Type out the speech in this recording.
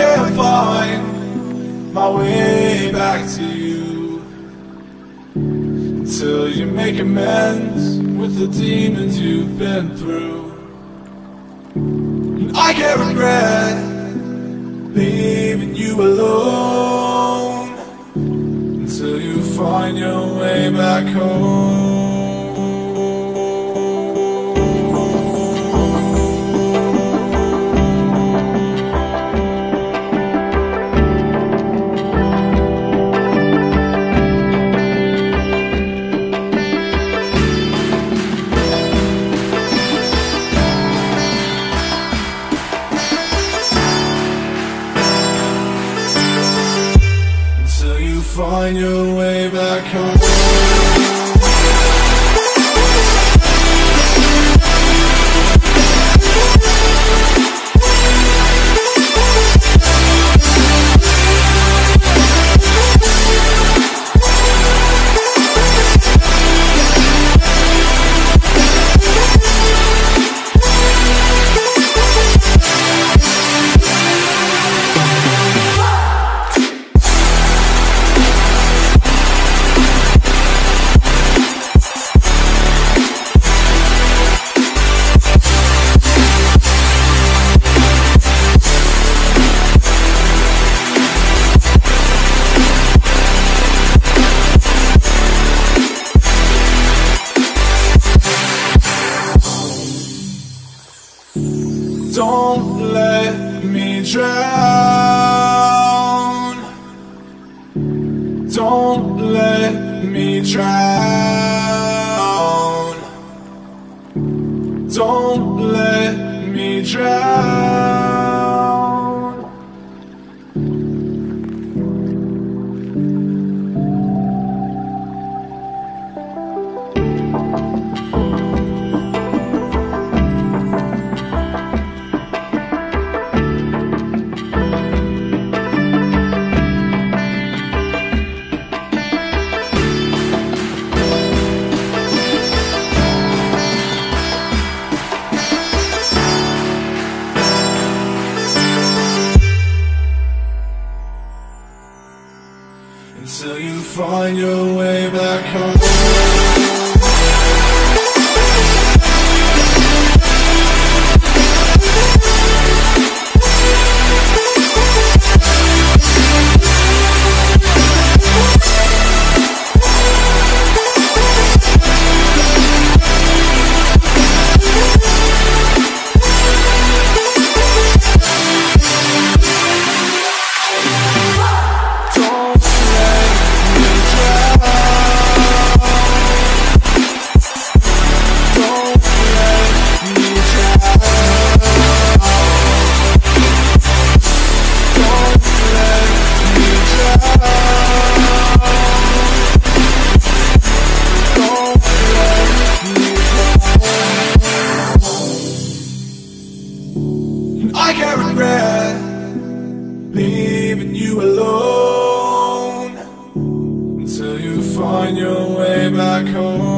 can't find my way back to you until you make amends with the demons you've been through. And I can't regret leaving you alone until you find your way back home. Find your way back home. Don't let me drown. Don't let me drown. Don't let me drown. Until you find your way back home. I can't regret leaving you alone until you find your way back home.